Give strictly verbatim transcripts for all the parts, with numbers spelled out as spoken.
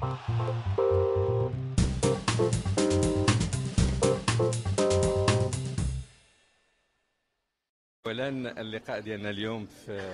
اولا اللقاء ديالنا اليوم في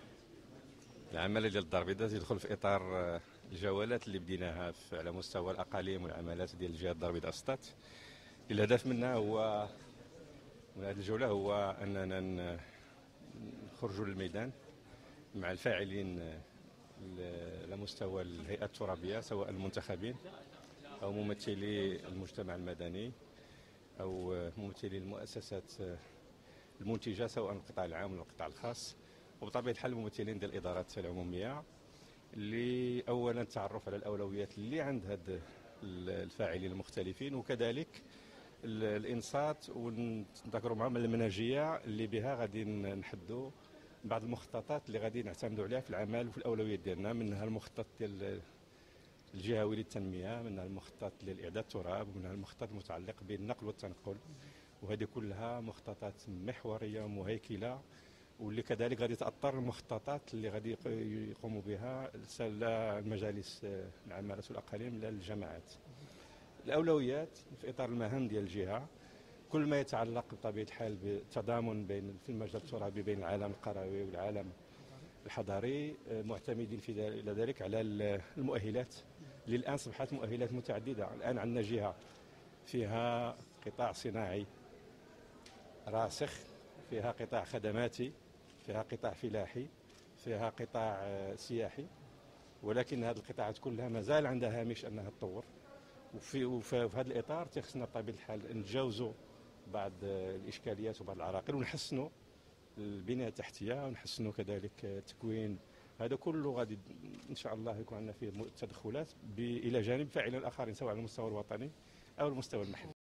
العمل ديال الدار البيضاء يدخل في اطار الجولات اللي بديناها على مستوى الاقاليم والعملات ديال الجهه الدار البيضاء سطات. الهدف منها هو من هذه الجوله هو اننا نخرجوا للميدان مع الفاعلين على مستوى الهيئات الترابيه، سواء المنتخبين او ممثلي المجتمع المدني او ممثلي المؤسسات المنتجه، سواء القطاع العام ولا القطاع الخاص، وبطبيعه الحال الممثلين ديال الادارات العموميه، اللي اولا التعرف على الاولويات اللي عند هاد الفاعلين المختلفين، وكذلك الانصات ونتذكروا معهم المنهجيه اللي بها غادي نحدوا بعض المخططات اللي غادي نعتمدوا عليها في العمل وفي الاولويات ديالنا. منها المخطط ديال الجهوي للتنميه، منها المخطط لاعداد التراب، ومنها المخطط المتعلق بالنقل والتنقل، وهذه كلها مخططات محوريه ومهيكله، واللي كذلك غادي تاثر المخططات اللي غادي يقوموا بها لا المجالس العمالات والاقاليم لا الجماعات. الاولويات في اطار المهام ديال الجهه، كل ما يتعلق بطبيعه الحال بالتضامن بين في المجال الترابي بين العالم القروي والعالم الحضاري، معتمدين في ذلك على المؤهلات اللي الان اصبحت مؤهلات متعدده. الان عندنا جهه فيها قطاع صناعي راسخ، فيها قطاع خدماتي، فيها قطاع فلاحي، فيها قطاع سياحي، ولكن هذه القطاعات كلها مازال عندها هامش انها تطور. وفي وفي هذا الاطار تخصنا بطبيعه الحال نتجاوزوا بعض الاشكاليات وبعض العراقيل، ونحسنوا البنيه التحتيه، ونحسنوا كذلك التكوين. هذا كله غادي ان شاء الله يكون عندنا فيه تدخلات الى جانب فاعلين اخرين، سواء على المستوى الوطني او المستوى المحلي.